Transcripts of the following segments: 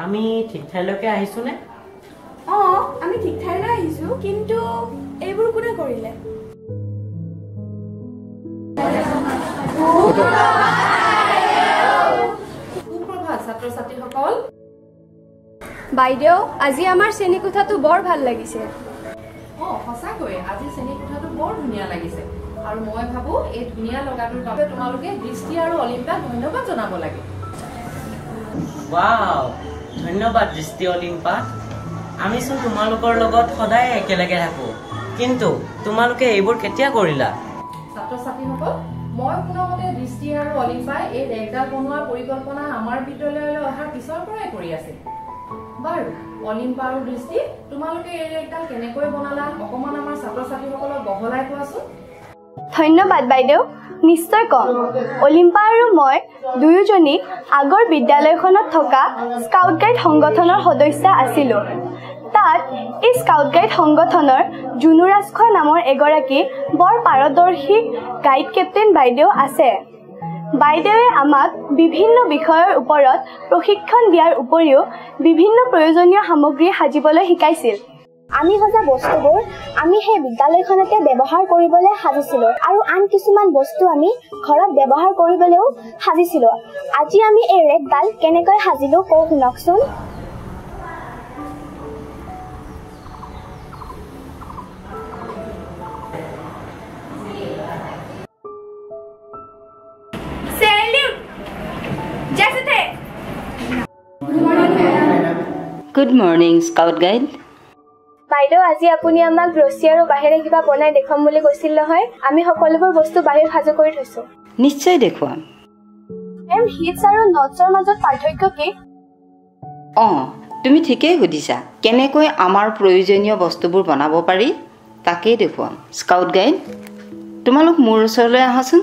আমি ঠিক ঠাইলৈকে আহিছো নে? আমি ঠিক ঠাইলৈ আহিছো, কিন্তু এইবোৰ কোনে কৰিলে? সুপ্ৰভাত ছাত্ৰ-ছাত্ৰীসকল। বাইদেউ, আজি আমাৰ শ্ৰেণীকোঠাটো বৰ ভাল লাগিছে। সঁচাকৈ আজি শ্ৰেণীকোঠাটো বৰ ধুনীয়া লাগিছে আৰু মই ভাবো এই ধুনীয়া লগাটোৰ বাবে তোমালোকে দৃষ্টি আৰু অলিম্পিয়াক ধন্যবাদ জনাব লাগে। ৱাও, ধন্যবাদ দৃষ্টি অলিম্পিয়াক। আমিচোন তোমালোকৰ লগত সদায় একেলগে থাকো, কিন্তু তোমালোকে এইবোৰ কেতিয়া কৰিলা? ছাত্ৰ-ছাত্ৰীসকল, মই শুনামতে দৃষ্টি আৰু অলিম্পিয়াই এই ৰেগডাল বনোৱাৰ পৰিকল্পনা আমাৰ বিদ্যালয়লৈ অহাৰ পিছৰ পৰাই কৰি আছে। বাৰু অলিম্পিয়া আৰু দৃষ্টি, তোমালোকে এই ৰেগডাল কেনেকৈ বনালা অকমান আমাৰ ছাত্ৰ-ছাত্ৰীসকলক বহলাই কোৱাচোন। ধন্যবাদ বাইদেউ, নিশ্চয় কম। অলিম্পিয়া আৰু মই দুয়োজনী আগৰ বিদ্যালয়খনত থকা স্কাউট গাইড সংগঠনৰ সদস্য আছিলো। তাত এই স্কাউট গাইড সংগঠনৰ জুনুৰাজ খোৱা নামৰ এগৰাকী বৰ পাৰদৰ্শী গাইড কেপ্টেইন বাইদেউ আছে। বাইদেৱে আমাক বিভিন্ন বিষয়ৰ ওপৰত প্ৰশিক্ষণ দিয়াৰ উপৰিও বিভিন্ন প্ৰয়োজনীয় সামগ্ৰী সাজিবলৈ শিকাইছিল। আমি সজা বস্তুবোৰ আমি সেই বিদ্যালয়খনতে ব্যৱহাৰ কৰিবলৈ সাজিছিলো আৰু আন কিছুমান বস্তু আমি ঘৰত ব্যৱহাৰ কৰিবলৈও সাজিছিলো। আজি আমি এই ৰেগডাল কেনেকৈ সাজিলো কওঁ শুনকচোন। Good morning, Scout Guide. বাইদেউ, আজি আপুনি আমাক ৰছী আৰু বাঁহেৰে কিবা বনাই দেখুৱাম বুলি কৈছিল নহয়। আমি সকলোবোৰ বস্তু বাহিৰ সাজু কৰি থৈছো। নিশ্চয় দেখুৱাম। হিটছ আৰু নটছৰ মাজত পাৰ্থক্য কি? তুমি ঠিকেই সুধিছা। কেনেকৈ আমাৰ প্ৰয়োজনীয় বস্তুবোৰ বনাব পাৰি তাকেই দেখুৱাম। স্কাউট গাইড, তোমালোক মোৰ ওচৰলৈ আহাচোন।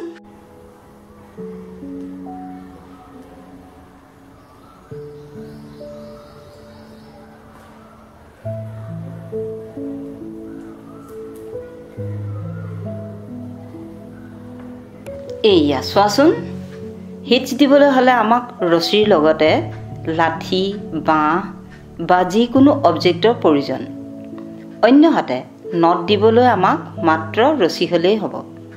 এইয়া চোৱাচোন, হিটছ দিবলৈ হ'লে আমাক ৰছীৰ লগতে লাঠি, বাঁহ বা যিকোনো অবজেক্টৰ প্ৰয়োজন। অন্যহাতে নট দিবলৈ আমাক মাত্ৰ ৰছী হ'লেই হ'ব।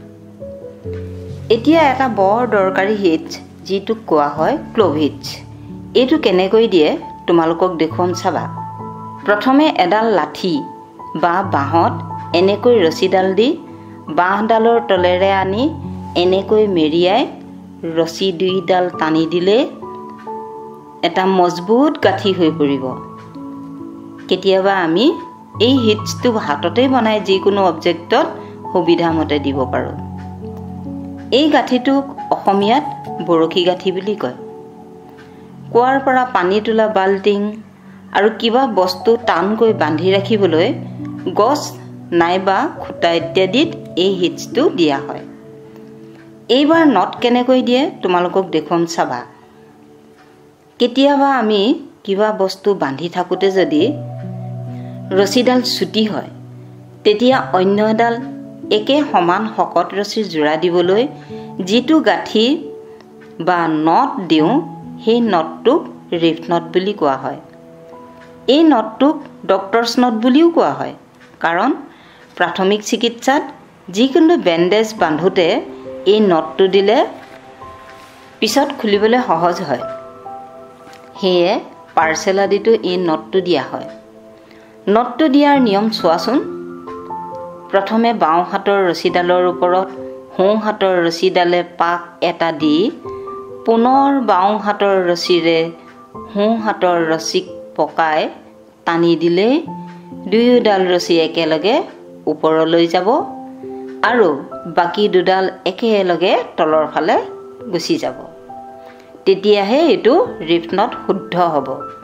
এতিয়া এটা বৰ দৰকাৰী হিটছ, যিটোক কোৱা হয় ক্ল'ভ হিটছ। এইটো কেনেকৈ দিয়ে তোমালোকক দেখুৱাম, চাবা। প্ৰথমে এডাল লাঠি বা বাঁহত এনেকৈ ৰছীডাল দি বাঁহডালৰ তলেৰে আনি এনেকৈ মেৰিয়াই ৰছী দুইডাল টানি দিলে এটা মজবুত গাঁঠি হৈ পৰিব। কেতিয়াবা আমি এই হিটছটো হাততেই বনাই যিকোনো অবজেক্টত সুবিধামতে দিব পাৰোঁ। এই গাঁঠিটোক অসমীয়াত বৰশী গাঁঠি বুলি কয়। কুঁৱাৰ পৰা পানী তোলা বাল্টিং আৰু কিবা বস্তু টানকৈ বান্ধি ৰাখিবলৈ গছ নাইবা খুঁটা ইত্যাদিত এই হিটছটো দিয়া হয়। এইবাৰ নট কেনেকৈ দিয়ে তোমালোকক দেখুৱাম, চাবা। কেতিয়াবা আমি কিবা বস্তু বান্ধি থাকোঁতে যদি ৰছীডাল চুটি হয়, তেতিয়া অন্য এডাল একে সমান শকত ৰছীৰ যোৰা দিবলৈ যিটো গাঁঠি বা নট দিওঁ, সেই নটটোক ৰিফ নট বুলি কোৱা হয়। এই নটটোক ডক্টৰছ নট বুলিও কোৱা হয়, কাৰণ প্ৰাথমিক চিকিৎসাত যিকোনো বেণ্ডেজ বান্ধোতে এই নটটো দিলে পিছত খুলিবলৈ সহজ হয়। সেয়ে পাৰ্চেল আদিতো এই নটটো দিয়া হয়। নটটো দিয়াৰ নিয়ম চোৱাচোন। প্ৰথমে বাওঁ হাতৰ ৰছীডালৰ ওপৰত সোঁ হাতৰ ৰছীডালে পাক এটা দি পুনৰ বাওঁ হাতৰ ৰছীৰে সোঁ হাতৰ ৰছীক পকাই টানি দিলেই দুয়োডাল ৰছী একেলগে ওপৰলৈ যাব আৰু বাকী দুডাল একেলগে তলৰ ফালে গুচি যাব। তেতিয়াহে এইটো ৰিফ নট শুদ্ধ হ'ব।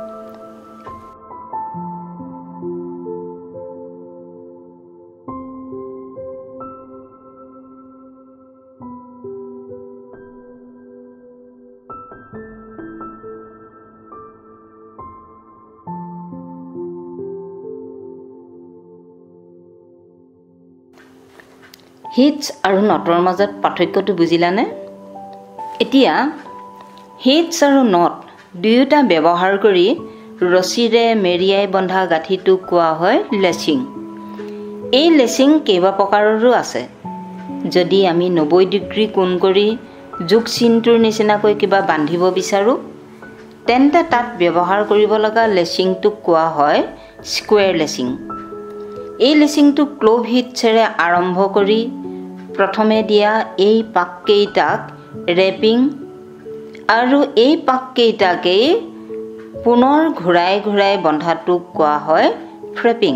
হিটছ আৰু নটৰ মাজত পাৰ্থক্যটো বুজিলানে? এতিয়া হিটছ আৰু নট দুয়োটা ব্যৱহাৰ কৰি ৰছীৰে মেৰিয়াই বন্ধা গাঁঠিটোক কোৱা হয় লেচিং। এই লেচিং কেইবা প্ৰকাৰৰো আছে। যদি আমি 90 ডিগ্ৰী কোণ কৰি যোগ চিনটোৰ নিচিনাকৈ কিবা বান্ধিব বিচাৰোঁ তেন্তে তাত ব্যৱহাৰ কৰিব লগা লেচিংটোক কোৱা হয় স্কুৱেৰ লেচিং। এই লেচিংটো ক্ল'ভ হিটছেৰে আৰম্ভ কৰি প্ৰথমে দিয়া এই পাককেইটাক ৰেপিং আৰু এই পাককেইটাকেই পুনৰ ঘূৰাই ঘূৰাই বন্ধাটোক কোৱা হয় ফ্ৰেপিং।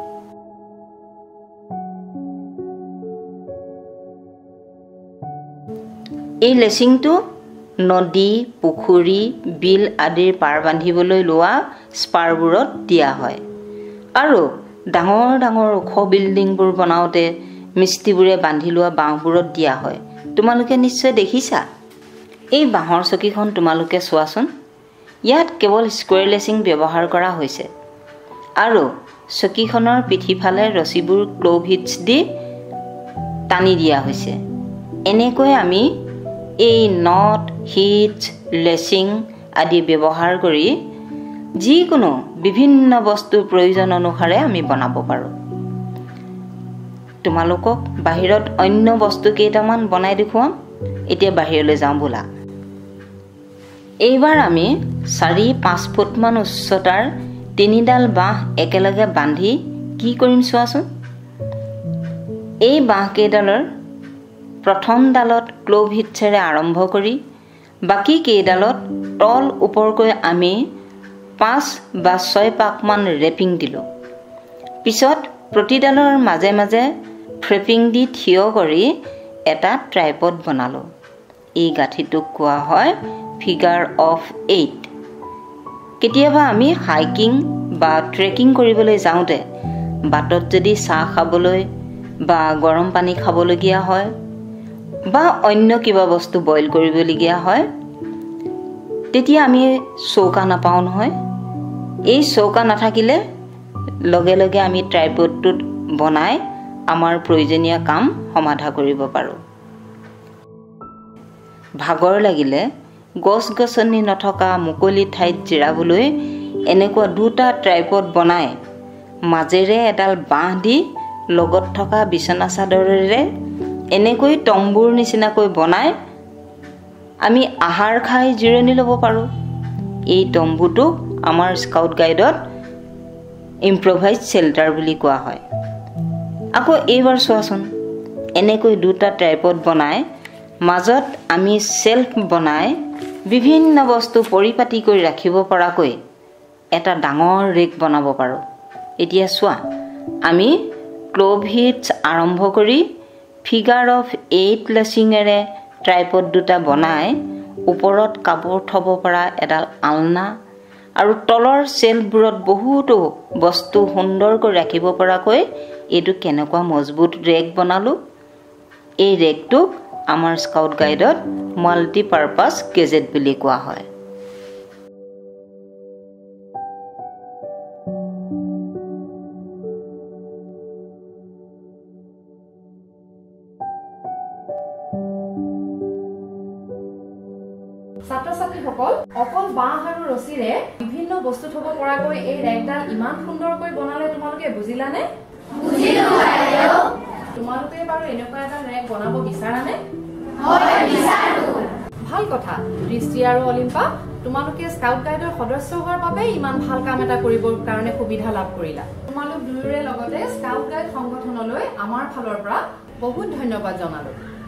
এই লেচিংটো নদী, পুখুৰী, বিল আদিৰ পাৰ বান্ধিবলৈ লোৱা স্পাৰবোৰত দিয়া হয় আৰু ডাঙৰ ডাঙৰ ওখ বিল্ডিংবোৰ বনাওঁতে মিস্ত্ৰীবোৰে বান্ধি লোৱা বাঁহবোৰত দিয়া হয়। তোমালোকে নিশ্চয় দেখিছা। এই বাঁহৰ চকীখন তোমালোকে চোৱাচোন। ইয়াত কেৱল স্কুৱেৰ লেচিং ব্যৱহাৰ কৰা হৈছে আৰু চকীখনৰ পিঠিফালে ৰছীবোৰ ক্ল'ভ হিটছ দি টানি দিয়া হৈছে। এনেকৈ আমি এই নট, হিটছ, লেচিং আদি ব্যৱহাৰ কৰি যিকোনো বিভিন্ন বস্তুৰ প্ৰয়োজন অনুসাৰে আমি বনাব পাৰোঁ। তোমালোকক বাহিৰত অন্য বস্তু কেইটামান বনাই দেখুৱাম। এতিয়া বাহিৰলৈ যাওঁ ব'লা। এইবাৰ আমি 4-5 ফুটমান উচ্চতাৰ 3ডাল বাঁহ একেলগে বান্ধি কি কৰিম চোৱাচোন। এই বাঁহকেইডালৰ প্ৰথম ডালত ক্ল'ভ হিটছেৰে আৰম্ভ কৰি বাকী কেইডালত তল ওপৰকৈ আমি 5 বা 6 পাকমান ৰেপিং দিলোঁ। পিছত প্ৰতিডালৰ মাজে মাজে ফ্ৰেপিং দি থিয় কৰি এটা ট্ৰাইপড বনালোঁ। এই গাঁঠিটোক কোৱা হয় ফিগাৰ অফ 8। কেতিয়াবা আমি হাইকিং বা ট্ৰেকিং কৰিবলৈ যাওঁতে বাটত যদি চাহ খাবলৈ বা গৰম পানী খাবলগীয়া হয় বা অন্য কিবা বস্তু বইল কৰিবলগীয়া হয় তেতিয়া আমি চৌকা নাপাওঁ নহয়। এই চৌকা নাথাকিলে লগে লগে আমি ট্ৰাইপডটোত বনাই আমাৰ প্ৰয়োজনীয় কাম সমাধা কৰিব পাৰোঁ। ভাগৰ লাগিলে গছ-গছনি নথকা মুকলি ঠাইত জিৰাবলৈ এনেকুৱা 2টা ট্ৰাইপড বনাই মাজেৰে এডাল বাঁহ দি লগত থকা বিচনা চাদৰেৰে এনেকৈ তম্বুৰ নিচিনাকৈ বনাই আমি আহাৰ খাই জিৰণি ল'ব পাৰোঁ। এই তম্বুটোক আমাৰ স্কাউট গাইডত ইম্প্ৰভাইজ শ্বেল্টাৰ বুলি কোৱা হয়। আকৌ এইবাৰ চোৱাচোন, এনেকৈ 2টা ট্ৰাইপড বনাই মাজত আমি চেল্ফ বনাই বিভিন্ন বস্তু পৰিপাটি কৰি ৰাখিব পৰাকৈ এটা ডাঙৰ ৰেক বনাব পাৰোঁ। এতিয়া চোৱা, আমি ক্ল'ভ হিটছ আৰম্ভ কৰি ফিগাৰ অফ 8 লেচিঙেৰে ট্ৰাইপড 2টা বনাই ওপৰত কাপোৰ থ'ব পৰা এডাল আলনা আৰু তলৰ চেল্ফবোৰত বহুতো বস্তু সুন্দৰকৈ ৰাখিব পৰাকৈ এইটো কেনেকুৱা মজবুত ৰেক বনালোঁ। এই ৰেকটোক আমাৰ স্কাউট গাইডত মাল্টিপাৰ্পাছ গেজেট বুলি কোৱা হয়। ছাত্ৰ-ছাত্ৰীসকল, অকল বাঁহ আৰু ৰছীৰে বিভিন্ন বস্তু থ'ব পৰাকৈ এই ৰেকডাল ইমান সুন্দৰকৈ বনালে তোমালোকে বুজিলানে? বুজিলো বাইদেউ। তোমালোকে বাৰু এনেকুৱা এটা ৰেক বনাব বিচাৰানে? হয়, বিচাৰো। ভাল কথা। দৃষ্টি আৰু অলিম্পা, তোমালোকে স্কাউট গাইডৰ সদস্য হোৱাৰ বাবে ইমান ভাল কাম এটা কৰিবৰ কাৰণে সুবিধা লাভ কৰিলা। তোমালোক দুয়োৰে লগতে স্কাউট গাইড সংগঠনলৈ আমাৰ ফালৰ পৰা বহুত ধন্যবাদ জনালো।